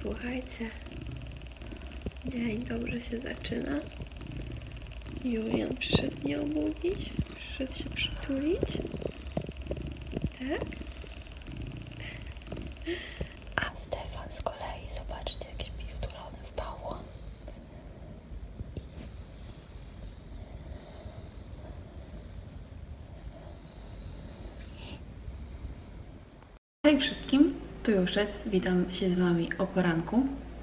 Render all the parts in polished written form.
Słuchajcie, dzień dobrze się zaczyna. Julian przyszedł mnie obudzić, przyszedł się przytulić. Tak? A Stefan z kolei, zobaczcie, jak śpi wtulony w bałwan. Hej wszystkim, tu Juszec, witam się z wami o poranku.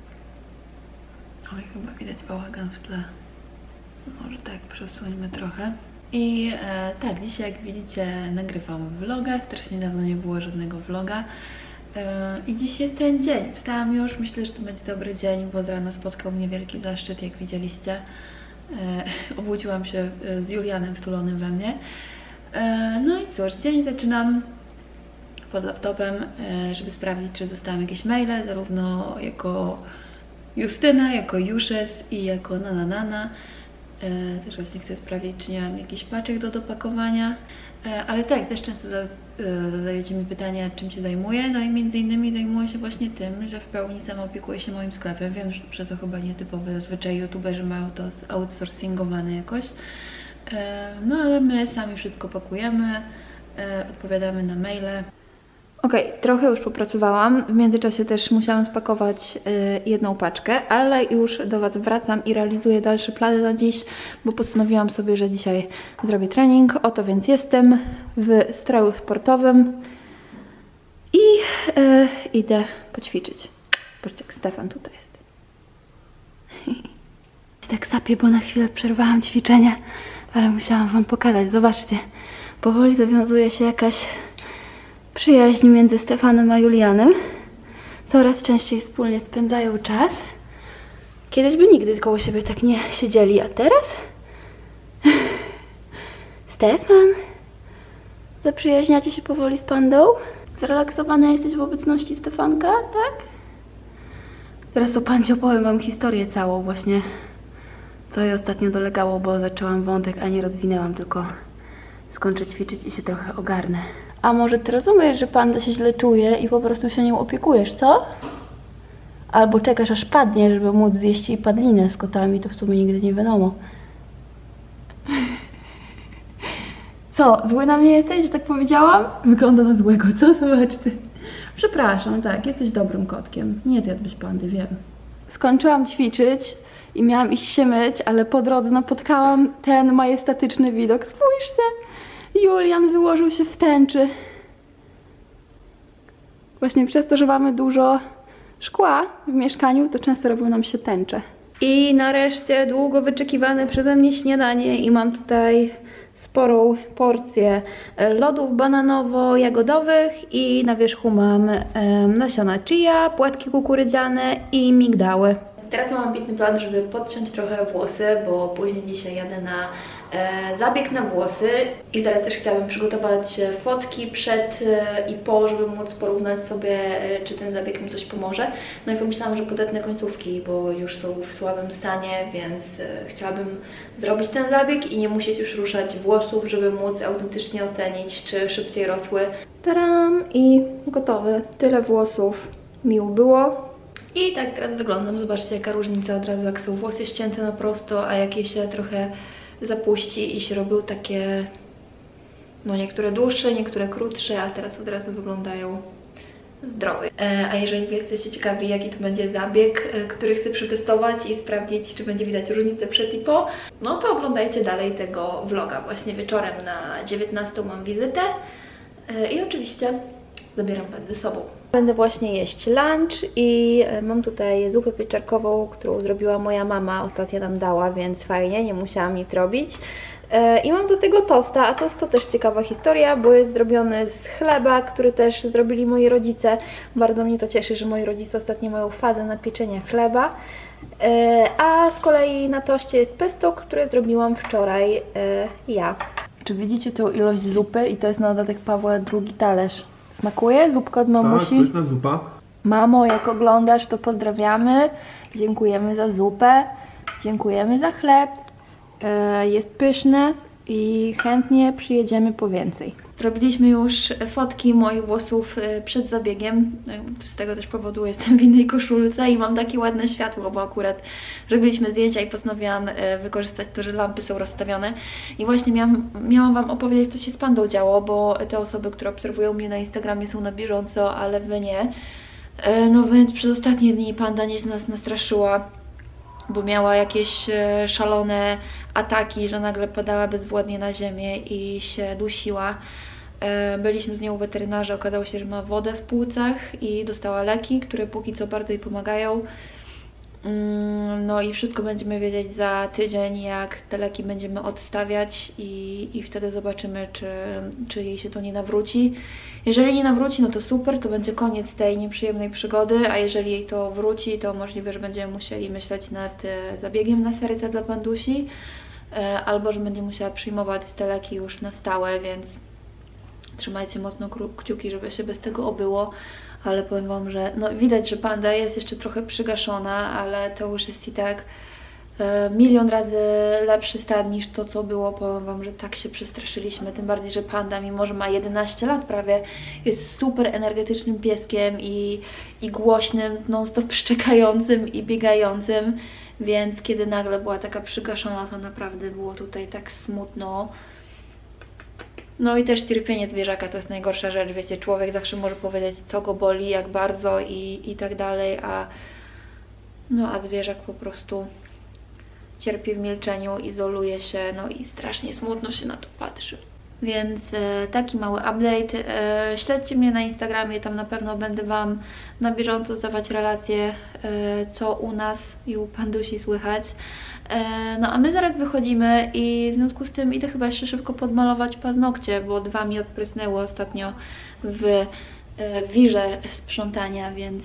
Oj, chyba widać bałagan w tle. Może tak, przesuńmy trochę. I tak, dzisiaj jak widzicie nagrywam vloga, strasznie dawno nie było żadnego vloga. I dziś jest ten dzień, wstałam już, myślę, że to będzie dobry dzień, bo z rana spotkał mnie wielki zaszczyt, jak widzieliście. Obudziłam się z Julianem wtulonym we mnie. No i cóż, dzień zaczynam pod laptopem, żeby sprawdzić, czy dostałam jakieś maile, zarówno jako Justyna, jako Juszec i jako Nana. Też właśnie chcę sprawdzić, czy nie mam jakichś paczek do dopakowania. Ale tak, też często zadajecie mi pytania, czym się zajmuję. No i między innymi zajmuję się właśnie tym, że w pełni sama opiekuję się moim sklepem. Wiem, że to chyba nietypowe, zazwyczaj youtuberzy mają to outsourcingowane jakoś. No ale my sami wszystko pakujemy, odpowiadamy na maile. Okej, trochę już popracowałam, w międzyczasie też musiałam spakować jedną paczkę, ale już do Was wracam i realizuję dalsze plany na dziś, bo postanowiłam sobie, że dzisiaj zrobię trening. Oto więc jestem w stroju sportowym i idę poćwiczyć. Patrzcie, jak Stefan tutaj jest. Tak sapię, bo na chwilę przerwałam ćwiczenie, ale musiałam Wam pokazać. Zobaczcie, powoli zawiązuje się jakaś przyjaźń między Stefanem a Julianem. Coraz częściej wspólnie spędzają czas. Kiedyś by nigdy koło siebie tak nie siedzieli, a teraz? Stefan? Zaprzyjaźniacie się powoli z pandą? Zrelaksowana jesteś w obecności Stefanka, tak? Teraz o pandzie opowiem Wam historię całą właśnie. Co jej ostatnio dolegało, bo zaczęłam wątek, a nie rozwinęłam, tylko skończę ćwiczyć i się trochę ogarnę. A może ty rozumiesz, że panda się źle czuje i po prostu się nią opiekujesz, co? Albo czekasz, aż padnie, żeby móc zjeść jej padlinę z kotami, to w sumie nigdy nie wiadomo. Co, zły na mnie jesteś, że tak powiedziałam? Wygląda na złego, co? Zobacz ty. Przepraszam, tak, jesteś dobrym kotkiem. Nie zjadłbyś pandy, wiem. Skończyłam ćwiczyć i miałam iść się myć, ale po drodze napotkałam ten majestatyczny widok. Spójrzcie! Julian wyłożył się w tęczy. Właśnie przez to, że mamy dużo szkła w mieszkaniu, to często robią nam się tęcze. I nareszcie długo wyczekiwane przeze mnie śniadanie i mam tutaj sporą porcję lodów bananowo-jagodowych i na wierzchu mam nasiona chia, płatki kukurydziane i migdały. Teraz mam ambitny plan, żeby podciąć trochę włosy, bo później dzisiaj jadę na zabieg na włosy i teraz też chciałabym przygotować fotki przed i po, żeby móc porównać sobie, czy ten zabieg mi coś pomoże. No i pomyślałam, że podetnę końcówki, bo już są w słabym stanie, więc chciałabym zrobić ten zabieg i nie musieć już ruszać włosów, żeby móc autentycznie ocenić, czy szybciej rosły. Taram! I gotowe. Tyle włosów miło było. I tak teraz wyglądam. Zobaczcie, jaka różnica od razu, jak są włosy ścięte na prosto, a jak je się trochę zapuści i się robią takie, no niektóre dłuższe, niektóre krótsze, a teraz od razu wyglądają zdrowe. A jeżeli Wy jesteście ciekawi, jaki to będzie zabieg, który chcę przetestować i sprawdzić, czy będzie widać różnicę przed i po, no to oglądajcie dalej tego vloga. Właśnie wieczorem na 19 mam wizytę i oczywiście zabieram Was ze sobą. Będę właśnie jeść lunch i mam tutaj zupę pieczarkową, którą zrobiła moja mama, ostatnio nam dała, więc fajnie, nie musiałam nic robić. I mam do tego tosta, a tost to też ciekawa historia, bo jest zrobiony z chleba, który też zrobili moi rodzice. Bardzo mnie to cieszy, że moi rodzice ostatnio mają fazę na pieczenie chleba. A z kolei na toście jest pesto, które zrobiłam wczoraj ja. Czy widzicie tą ilość zupy? I to jest na dodatek Pawła drugi talerz. Smakuje? Zupka od mamusi? Tak, pyszna zupa. Mamo, jak oglądasz, to pozdrawiamy. Dziękujemy za zupę. Dziękujemy za chleb. Jest pyszne i chętnie przyjedziemy po więcej. Robiliśmy już fotki moich włosów przed zabiegiem, z tego też powodu jestem w innej koszulce i mam takie ładne światło, bo akurat robiliśmy zdjęcia i postanowiłam wykorzystać to, że lampy są rozstawione. I właśnie miałam Wam opowiedzieć, co się z pandą działo, bo te osoby, które obserwują mnie na Instagramie, są na bieżąco, ale Wy nie. No więc przez ostatnie dni panda nieźle nas nastraszyła, bo miała jakieś szalone ataki, że nagle padała bezwładnie na ziemię i się dusiła. Byliśmy z nią u weterynarza, okazało się, że ma wodę w płucach i dostała leki, które póki co bardzo jej pomagają. No i wszystko będziemy wiedzieć za tydzień, jak te leki będziemy odstawiać i wtedy zobaczymy, czy jej się to nie nawróci. Jeżeli nie nawróci, no to super, to będzie koniec tej nieprzyjemnej przygody, a jeżeli jej to wróci, to możliwe, że będziemy musieli myśleć nad zabiegiem na serce dla pandusi, albo że będzie musiała przyjmować te leki już na stałe, więc trzymajcie mocno kciuki, żeby się bez tego obyło. Ale powiem Wam, że no widać, że panda jest jeszcze trochę przygaszona, ale to już jest i tak milion razy lepszy stan niż to, co było. Powiem Wam, że tak się przestraszyliśmy, tym bardziej, że panda, mimo że ma 11 lat prawie, jest super energetycznym pieskiem i głośnym, non-stop szczekającym i biegającym, więc kiedy nagle była taka przygaszona, to naprawdę było tutaj tak smutno. No i też cierpienie zwierzaka to jest najgorsza rzecz, wiecie, człowiek zawsze może powiedzieć, co go boli, jak bardzo i tak dalej, a zwierzak po prostu cierpi w milczeniu, izoluje się, no i strasznie smutno się na to patrzy. Więc taki mały update. Śledźcie mnie na Instagramie, tam na pewno będę Wam na bieżąco dawać relacje, co u nas i u pandusi słychać. No a my zaraz wychodzimy i w związku z tym idę chyba jeszcze szybko podmalować paznokcie, bo 2 mi odprysnęły ostatnio w wirze sprzątania, więc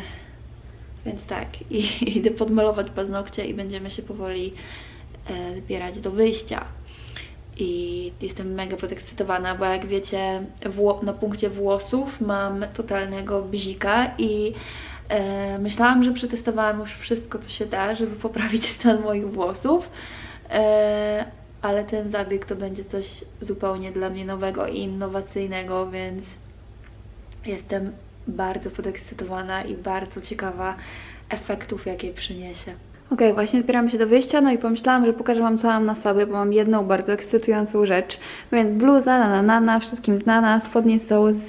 tak, i idę podmalować paznokcie i będziemy się powoli zbierać do wyjścia. I jestem mega podekscytowana, bo jak wiecie, na punkcie włosów mam totalnego bzika i myślałam, że przetestowałam już wszystko, co się da, żeby poprawić stan moich włosów, ale ten zabieg to będzie coś zupełnie dla mnie nowego i innowacyjnego, więc jestem bardzo podekscytowana i bardzo ciekawa efektów, jakie przyniesie. Okej, właśnie zbieram się do wyjścia, no i pomyślałam, że pokażę Wam, co mam na sobie, bo mam jedną bardzo ekscytującą rzecz. Więc bluza, na wszystkim znana, spodnie są z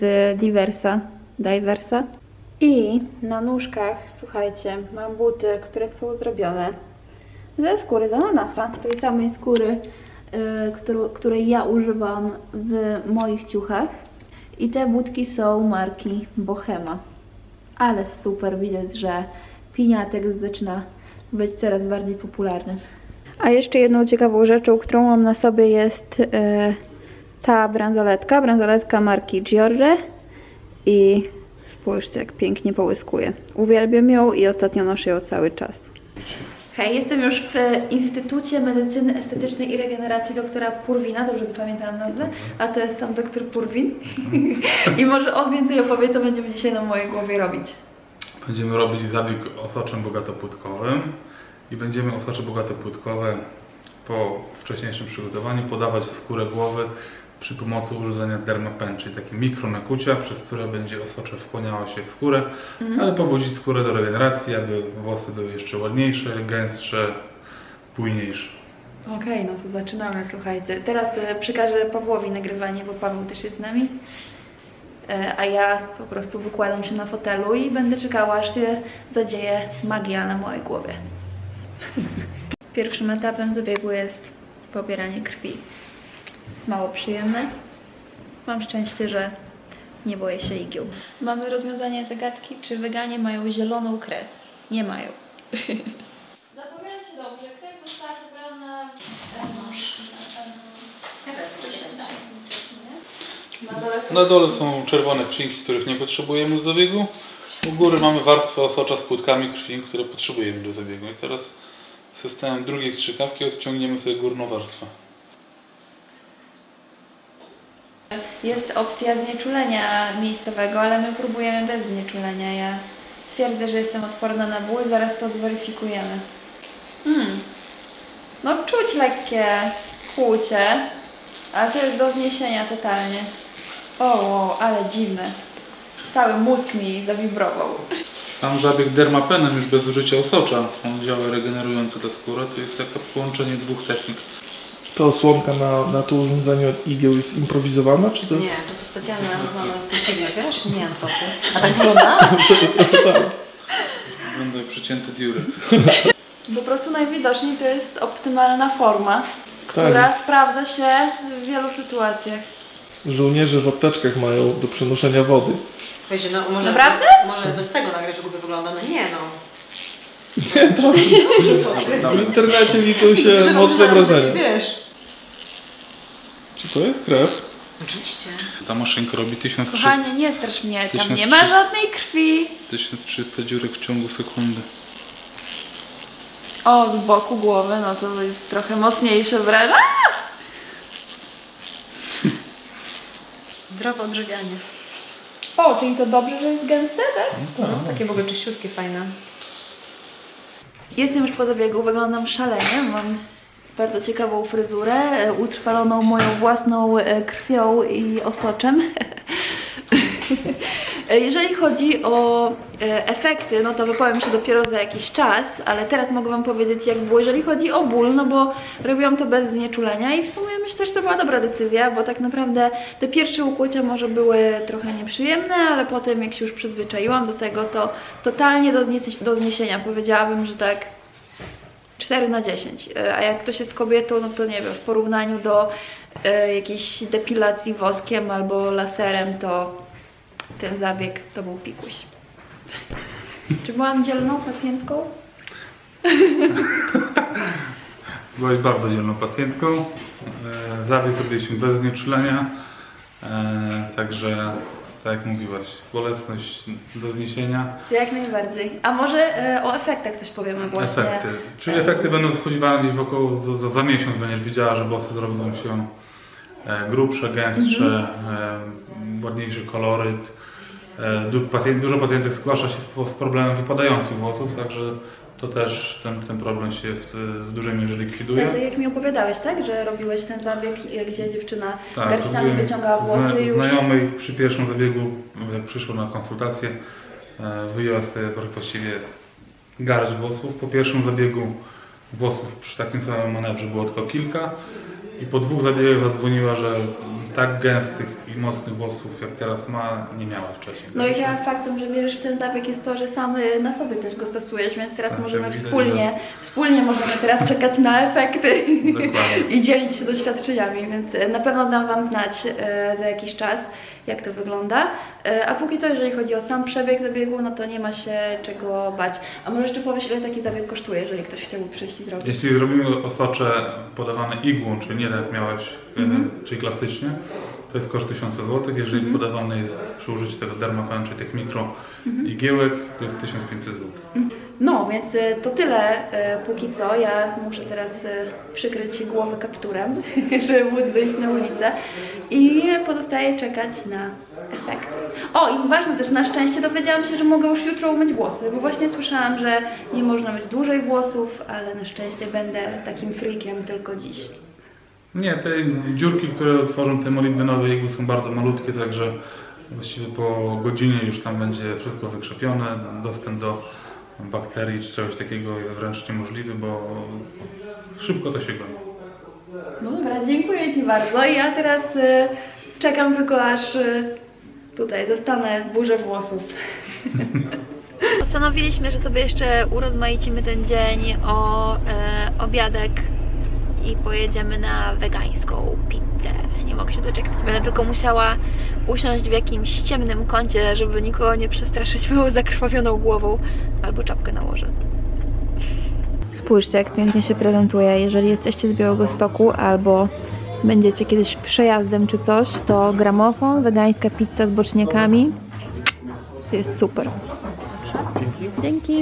Diversa. I na nóżkach, słuchajcie, mam buty, które są zrobione ze skóry z ananasa, tej samej skóry, której ja używam w moich ciuchach. I te butki są marki Bohema. Ale super, widać, że piniatek zaczyna być coraz bardziej popularny. A jeszcze jedną ciekawą rzeczą, którą mam na sobie, jest ta bransoletka marki Giorgio i spójrzcie, jak pięknie połyskuje. Uwielbiam ją i ostatnio noszę ją cały czas. Hej, jestem już w Instytucie Medycyny Estetycznej i Regeneracji doktora Purwina, dobrze pamiętałam nazwę, a to jest tam doktor Purwin. I może on więcej opowie, co będziemy dzisiaj na mojej głowie robić. Będziemy robić zabieg osoczem bogatopłytkowym i będziemy osocze bogatopłytkowe po wcześniejszym przygotowaniu podawać w skórę głowy przy pomocy urządzenia Dermapen, czyli takie mikronakucia, przez które będzie osocze wchłaniała się w skórę, ale pobudzić skórę do regeneracji, aby włosy były jeszcze ładniejsze, gęstsze, bujniejsze. Okej, no to zaczynamy, słuchajcie. Teraz przekażę Pawłowi nagrywanie, bo Paweł też jest z nami. A ja po prostu wykładam się na fotelu i będę czekała, aż się zadzieje magia na mojej głowie. Pierwszym etapem zabiegu jest pobieranie krwi. Mało przyjemne. Mam szczęście, że nie boję się igieł. Mamy rozwiązanie zagadki, czy weganie mają zieloną krew. Nie mają. Zapowiada się dobrze. Krew została wybrana Na dole są czerwone krwinki, których nie potrzebujemy do zabiegu. U góry mamy warstwę osocza z płytkami krwi, które potrzebujemy do zabiegu. I teraz systemem drugiej strzykawki odciągniemy sobie górną warstwę. Jest opcja znieczulenia miejscowego, ale my próbujemy bez znieczulenia. Ja twierdzę, że jestem odporna na ból, zaraz to zweryfikujemy. No czuć lekkie kłucie, ale to jest do zniesienia totalnie. O, ale dziwne. Cały mózg mi zawibrował. Sam zabieg dermapenem już bez użycia osocza, on działa regenerująco tę skórę, to jest takie połączenie dwóch technik. Ta osłonka na to urządzenie od igieł jest improwizowana, czy to? Nie, to są specjalne stępienia, wiesz? Nie wiem co ty. A tak wygląda? Wygląda jak przycięty diurex. Po prostu najwidoczniej to jest optymalna forma, która sprawdza się w wielu sytuacjach. Żołnierze w apteczkach mają do przenoszenia wody. Wiecie, no może... Naprawdę? Może bez tego nagrać, jak głupio wygląda. No nie no. Nie, to w internecie liczą się mocne wrażenia. Wiesz. Czy to jest krew? Oczywiście. Ta maszynka robi 1300, Kochanie, nie strasz mnie, tam 1300. nie ma żadnej krwi. 1300 dziurek w ciągu sekundy. O, z boku głowy, no to jest trochę mocniejsze wręcz. Zdrowe odżywianie. O, czyli to dobrze, że jest gęste, tak? No, takie w ogóle czyściutkie, fajne. Jestem już po zabiegu, wyglądam szalenie, mam bardzo ciekawą fryzurę, utrwaloną moją własną krwią i osoczem. Jeżeli chodzi o efekty, no to wypowiem się dopiero za jakiś czas, ale teraz mogę Wam powiedzieć, jak było, jeżeli chodzi o ból, no bo robiłam to bez znieczulenia i w sumie myślę, że to była dobra decyzja, bo tak naprawdę te pierwsze ukłucia może były trochę nieprzyjemne, ale potem jak się już przyzwyczaiłam do tego, to totalnie do zniesienia, powiedziałabym, że tak 4 na 10, a jak ktoś jest kobietą, no to nie wiem, w porównaniu do jakiejś depilacji woskiem albo laserem, to ten zabieg to był pikuś. Czy byłam dzielną pacjentką? Byłaś bardzo dzielną pacjentką. Zabieg zrobiliśmy bez znieczulenia. Także, tak jak mówiłaś, bolesność do zniesienia. Jak najbardziej. A może o efektach coś powiemy właśnie. Efekty. Czyli efekty będą spodziewane gdzieś wokoło za miesiąc będziesz widziała, że włosy zrobią się grubsze, gęstsze, ładniejszy koloryt. Dużo pacjentek zgłasza się z problemem wypadających włosów, także to też ten problem się w dużej mierze likwiduje. Tak jak mi opowiadałeś, tak? Że robiłeś ten zabieg, gdzie dziewczyna Tak, garściami wyciągała włosy już. Znajomej przy pierwszym zabiegu, jak przyszła na konsultację, wyjęła sobie właściwie garść włosów. Po pierwszym zabiegu włosów przy takim samym manewrze było tylko kilka i po 2 zabiegach zadzwoniła, że tak gęstych i mocnych włosów jak teraz ma, nie miała wcześniej. No i chyba faktem, że bierzesz w ten zabieg jest to, że sam na sobie też go stosujesz, więc teraz Tak, możemy widać, wspólnie możemy teraz czekać na efekty Dokładnie. i dzielić się doświadczeniami, więc na pewno dam Wam znać za jakiś czas, jak to wygląda. A póki co, jeżeli chodzi o sam przebieg zabiegu, no to nie ma się czego bać. A może jeszcze powiesz, ile taki zabieg kosztuje, jeżeli ktoś chciałby przyjść i zrobić? Jeśli zrobimy osocze podawane igłą, czyli nie tak jak miałeś, czyli klasycznie, to jest koszt 1000 zł. Jeżeli podawany jest przy użyciu tego dermapen, czyli tych mikro igiełek, to jest 1500 zł. No, więc to tyle póki co. Ja muszę teraz przykryć głowę kapturem, żeby móc wyjść na ulicę i pozostaje czekać na efekt. O, i ważne też, na szczęście dowiedziałam się, że mogę już jutro umyć włosy, bo właśnie słyszałam, że nie można mieć dłużej włosów, ale na szczęście będę takim freakiem tylko dziś. Nie, te dziurki, które tworzą te molibdenowe igły, są bardzo malutkie, także właściwie po godzinie już tam będzie wszystko wykrzepione. Dostęp do bakterii czy czegoś takiego jest wręcz niemożliwy, bo szybko to się goni. No dobra, dziękuję Ci bardzo. Ja teraz czekam tylko aż tutaj dostanę burzę włosów. Postanowiliśmy, że sobie jeszcze urozmaicimy ten dzień o obiadek i pojedziemy na wegańską pizzę. Nie mogę się doczekać. Będę tylko musiała usiąść w jakimś ciemnym kącie, żeby nikogo nie przestraszyć moją zakrwawioną głową, albo czapkę nałożę. Spójrzcie, jak pięknie się prezentuje. Jeżeli jesteście z Białegostoku albo będziecie kiedyś przejazdem czy coś, to gramofon, wegańska pizza z boczniakami. To jest super. Dzięki.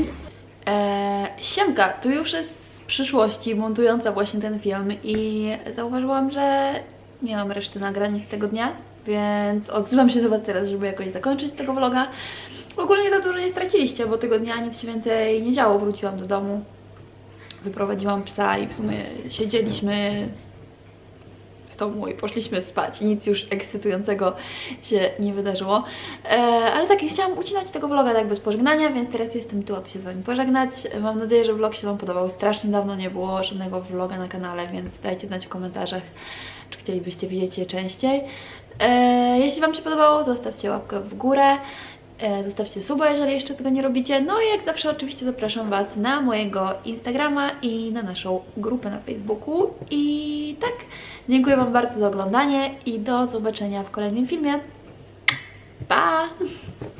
Siemka, tu już jest z przyszłości montująca właśnie ten film i zauważyłam, że nie mam reszty nagrań z tego dnia, więc odzywam się do Was teraz, żeby jakoś zakończyć tego vloga. Ogólnie za dużo nie straciliście, bo tego dnia nic się więcej nie działo. Wróciłam do domu, wyprowadziłam psa i w sumie siedzieliśmy w domu i poszliśmy spać. Nic już ekscytującego się nie wydarzyło. Ale tak, chciałam ucinać tego vloga tak bez pożegnania, więc teraz jestem tu, aby się z Wami pożegnać. Mam nadzieję, że vlog się Wam podobał. Strasznie dawno nie było żadnego vloga na kanale, więc dajcie znać w komentarzach, czy chcielibyście widzieć je częściej. Jeśli Wam się podobało, zostawcie łapkę w górę. Zostawcie suba, jeżeli jeszcze tego nie robicie. No i jak zawsze oczywiście zapraszam Was na mojego Instagrama i na naszą grupę na Facebooku. I tak, dziękuję Wam bardzo za oglądanie i do zobaczenia w kolejnym filmie. Pa!